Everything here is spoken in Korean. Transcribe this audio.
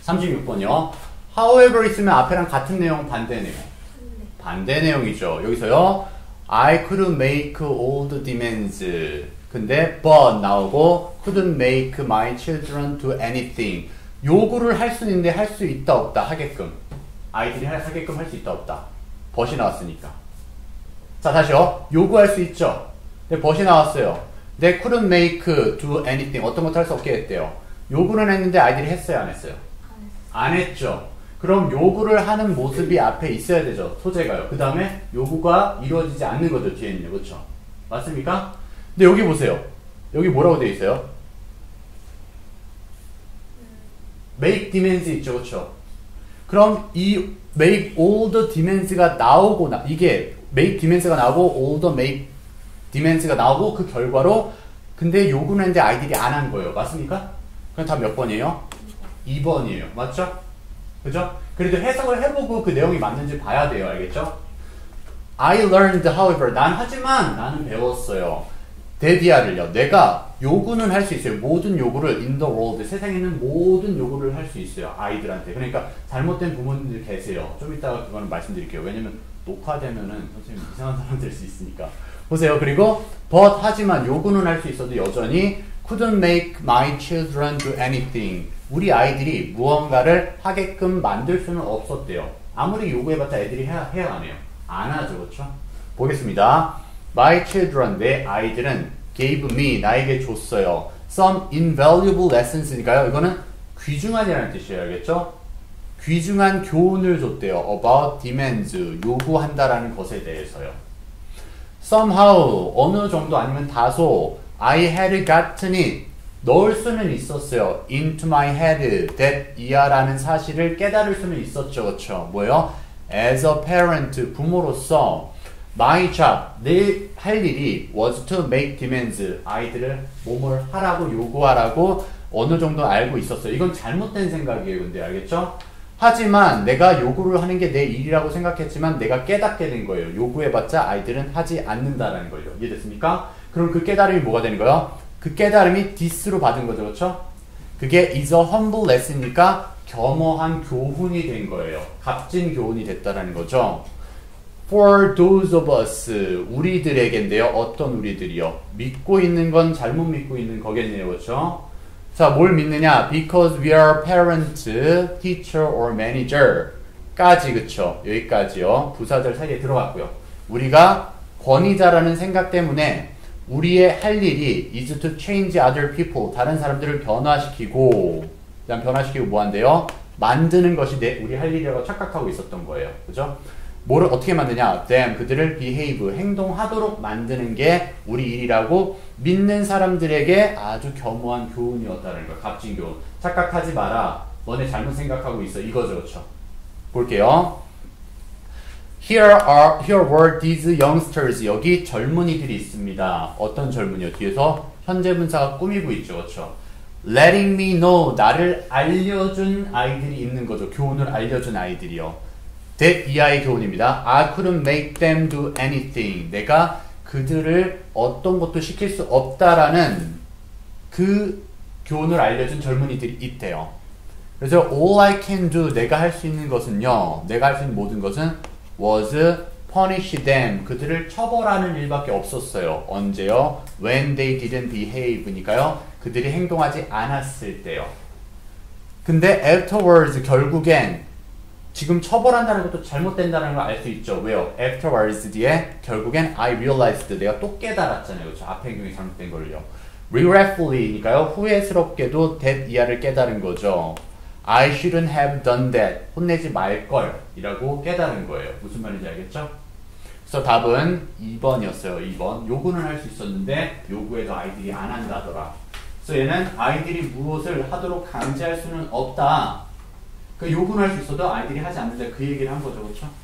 36번이요. However 있으면 앞에랑 같은 내용, 반대 내용. 반대 내용이죠. 여기서요. I couldn't make all the demands. 근데 but 나오고 couldn't make my children do anything. 요구를 할 수 있는데 할 수 있다 없다 하게끔. 아이들이 하게끔 할 수 있다 없다. but이 나왔으니까. 자 다시요. 요구할 수 있죠. 근데 but이 나왔어요. They couldn't make do anything. 어떤 것도 할 수 없게 했대요. 요구는 했는데 아이들이 했어요 안 했어요? 안 했죠. 그럼 요구를 하는 모습이 앞에 있어야 되죠. 소재가요. 그 다음에 요구가 이루어지지 않는 거죠. 뒤에는요. 그렇죠? 맞습니까? 근데 여기 보세요. 여기 뭐라고 되어 있어요? make demands 있죠. 그렇죠? 그럼 이 make all the demands가 나오고 이게 make demands가 나오고 all the make demands가 나오고 그 결과로 근데 요구는 했는데 아이들이 안 한 거예요. 맞습니까? 그럼 답 몇 번이에요? 2번이에요. 맞죠? 그죠? 그래도 해석을 해보고 그 내용이 맞는지 봐야 돼요. 알겠죠? I learned, however. 하지만 나는 배웠어요. 데디아를요. 내가 요구는 할 수 있어요. 모든 요구를 in the world. 세상에 있는 모든 요구를 할 수 있어요. 아이들한테. 그러니까 잘못된 부모님들 계세요. 좀 이따가 그거는 말씀드릴게요. 왜냐면 녹화되면은 선생님 이상한 사람 될 수 있으니까. 보세요. 그리고 but 하지만 요구는 할 수 있어도 여전히 couldn't make my children do anything. 우리 아이들이 무언가를 하게끔 만들 수는 없었대요. 아무리 요구해봤자 애들이 해야 안 해요? 안 하죠. 그렇죠? 보겠습니다. My children, 내 아이들은 gave me, 나에게 줬어요. Some invaluable lessons니까요. 이거는 귀중한이라는 뜻이에요. 알겠죠? 귀중한 교훈을 줬대요. About demands, 요구한다라는 것에 대해서요. Somehow, 어느 정도 아니면 다소 I had gotten it, 넣을 수는 있었어요. into my head, that 이하라는 사실을 깨달을 수는 있었죠. 그렇죠? 뭐예요? As a parent, 부모로서 my job, 내 할 일이 was to make demands, 아이들을 몸을 하라고 요구하라고 어느 정도 알고 있었어요. 이건 잘못된 생각이에요. 근데 알겠죠? 하지만 내가 요구를 하는 게 내 일이라고 생각했지만 내가 깨닫게 된 거예요. 요구해봤자 아이들은 하지 않는다라는 걸요. 이해됐습니까? 그럼 그 깨달음이 뭐가 되는 거예요? 그 깨달음이 this로 받은 거죠. 그렇죠? 그게 is a humble lesson이니까 겸허한 교훈이 된 거예요. 값진 교훈이 됐다라는 거죠. For those of us, 우리들에게인데요. 어떤 우리들이요? 믿고 있는 건 잘못 믿고 있는 거겠네요. 그렇죠? 자, 뭘 믿느냐? Because we are parent, teacher or manager 까지, 그쵸? 여기까지요. 부사절 사이에 들어갔고요. 우리가 권위자라는 생각 때문에 우리의 할 일이 is to change other people, 다른 사람들을 변화시키고, 그다음 변화시키고 뭐 한대요? 만드는 것이 우리 할 일이라고 착각하고 있었던 거예요. 그죠? 뭐를 어떻게 만드냐? them, 그들을 behave, 행동하도록 만드는 게 우리 일이라고 믿는 사람들에게 아주 겸허한 교훈이었다는 거. 값진 교훈. 착각하지 마라. 너네 잘못 생각하고 있어. 이거죠. 그렇죠? 볼게요. Here were these youngsters. 여기 젊은이들이 있습니다. 어떤 젊은이요? 뒤에서 현재 분사가 꾸미고 있죠. 그렇죠? Letting me know. 나를 알려준 아이들이 있는 거죠. 교훈을 알려준 아이들이요. that 이하의 교훈입니다. I couldn't make them do anything. 내가 그들을 어떤 것도 시킬 수 없다라는 그 교훈을 알려준 젊은이들이 있대요. 그래서 all I can do, 내가 할 수 있는 것은요. 내가 할 수 있는 모든 것은 was punish them. 그들을 처벌하는 일밖에 없었어요. 언제요? When they didn't behave니까요. 그들이 행동하지 않았을 때요. 근데 afterwards, 결국엔 지금 처벌한다는 것도 잘못된다는 걸 알 수 있죠. 왜요? Afterwards 뒤에 결국엔 I realized, 내가 또 깨달았잖아요. 그렇죠? 앞에 행동이 잘못된 걸요. Regretfully니까요. 후회스럽게도 that 이하를 깨달은 거죠. I shouldn't have done that. 혼내지 말걸 이라고 깨달은 거예요. 무슨 말인지 알겠죠? 그래서 답은 2번이었어요. 2번. 요구는 할 수 있었는데 요구해도 아이들이 안 한다더라. 그래서 얘는 아이들이 무엇을 하도록 강제할 수는 없다. 그 요구는 할 수 있어도 아이들이 하지 않는다. 그 얘기를 한 거죠. 그렇죠?